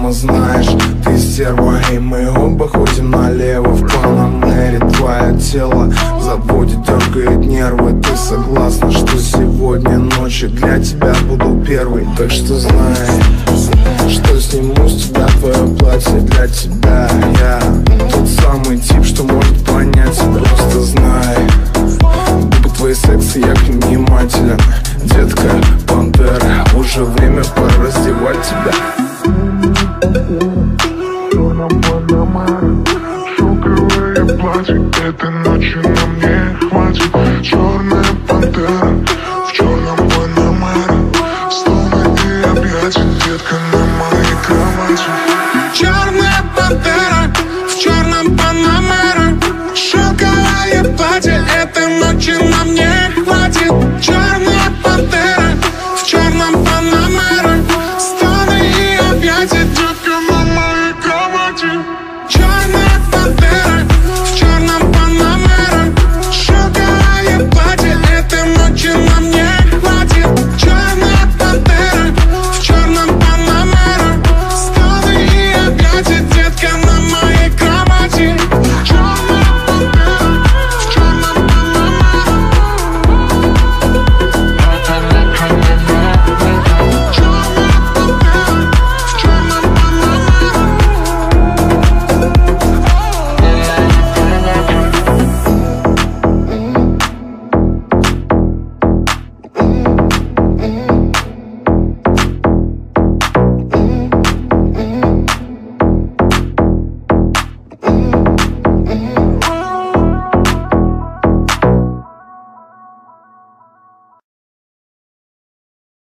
сама знаешь, ты стерва, и мы оба ходим налево. В Панамере твое тело заводит, дергает нервы. Ты согласна, что сегодня ночью для тебя буду первый? Так что знай, что сниму с тебя твое платье для тебя. Я тот самый тип, что может понять тебя. Просто знай, губы твои секси, я к ним внимателен. Детка, Panther, уже время пора раздевать тебя. Шелковое платье, этой ночью на мне хватит. Черная пантера в черном Панамере, стоны и объятия, детка, на моей кровати.